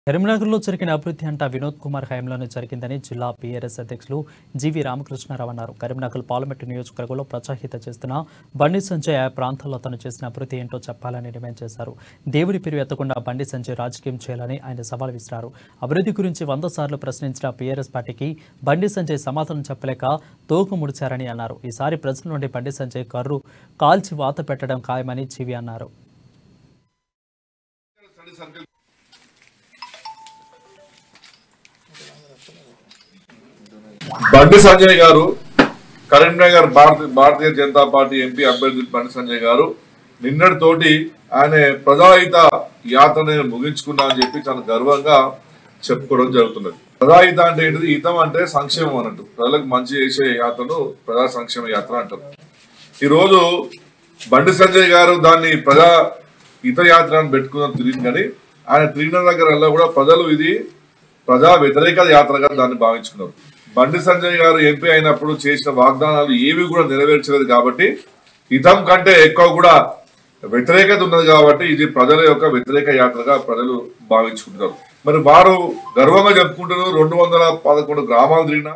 కరీంనగర్లో జరిగిన అభివృద్ధి అంతా వినోద్ కుమార్ హయాంలోనే జరిగిందని జిల్లా పీఆర్ఎస్ అధ్యక్షులు జీవి రామకృష్ణారావు అన్నారు. కరీంనగర్ పార్లమెంటు నియోజకవర్గంలో ప్రజాహిత చేస్తున్న బండి సంజయ్ ఆ ప్రాంతాల్లో తను చేసిన అభివృద్ధి ఏంటో చెప్పాలని డిమాండ్ చేశారు. దేవుడి పేరు ఎత్తకుండా బండి సంజయ్ రాజకీయం చేయాలని ఆయన సవాల్ విసిరారు. అభివృద్ధి గురించి 100 సార్లు ప్రశ్నించిన పీఆర్ఎస్ పార్టీకి బండి సంజయ్ సమాధానం చెప్పలేక తోక ముడిచారని అన్నారు. ఈసారి ప్రజల నుండి బండి సంజయ్ కర్రు కాల్చి వాత పెట్టడం ఖాయమని జీవి అన్నారు. బండి సంజయ్ గారు కరీంనగర్ భారతీయ జనతా పార్టీ ఎంపీ అభ్యర్థి బండి సంజయ్ గారు నిన్నటితోటి ఆయన ప్రజాహిత యాత్రని ముగించుకున్నా అని చెప్పి చాలా గర్వంగా చెప్పుకోవడం జరుగుతున్నది. ప్రజాహిత అంటే ఏంటిది? హితం అంటే సంక్షేమం అన్నట్టు, ప్రజలకు మంచి చేసే యాత్రను ప్రజా సంక్షేమ యాత్ర అంటారు. ఈరోజు బండి సంజయ్ గారు దాన్ని ప్రజా హిత యాత్ర అని పెట్టుకున్న తిరిగి, కానీ ఆయన తిరిగిన దగ్గర కూడా ప్రజలు ఇది ప్రజా వ్యతిరేక యాత్రగా దాన్ని భావించుకున్నారు. బండి సంజయ్ గారు ఎంపీ అయినప్పుడు చేసిన వాగ్దానాలు ఏవి కూడా నెరవేర్చలేదు కాబట్టి, హితం కంటే ఎక్కువ కూడా వ్యతిరేకత ఉన్నది కాబట్టి ఇది ప్రజల యొక్క వ్యతిరేక యాత్రగా ప్రజలు భావించుకుంటారు. మరి వారు గర్వంగా చెప్పుకుంటున్నారు 211 గ్రామాలు తిరిగిన